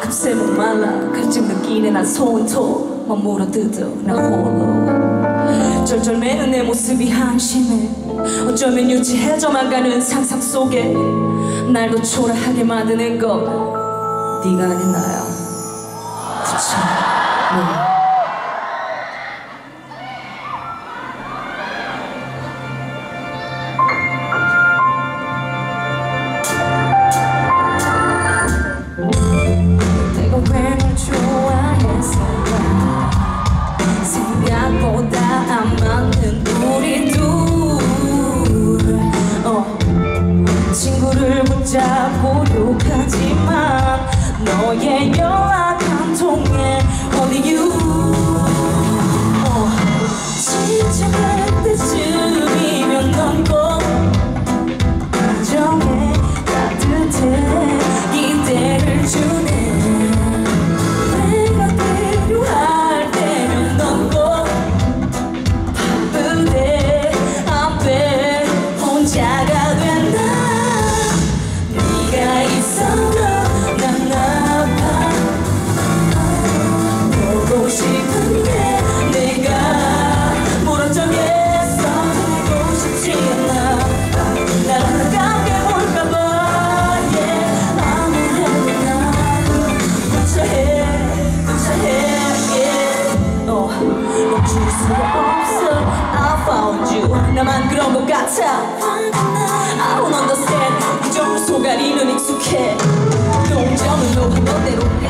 금세 목말라 갈증 느끼네 난 손톱 머물어뜯어 나 홀로 절절매는 내 모습이 한심해 어쩌면 유치해져만 가는 상상 속에 날 더 초라하게 만드는 건 네가 아닌 나야. 그쵸? 네. 생각보다 안 맞는 우리 둘 친구를 붙잡고려 하지만 너의 연락 한 통에 Only you 진짜 그때쯤이면 넌 꼭 감정에 따뜻해 기대를 주네 멈출 수가 없어 I found you 나만 그런 것 같아 I don't understand 이 정도 속앓이는 익숙해 너 점은 너 한 멋대로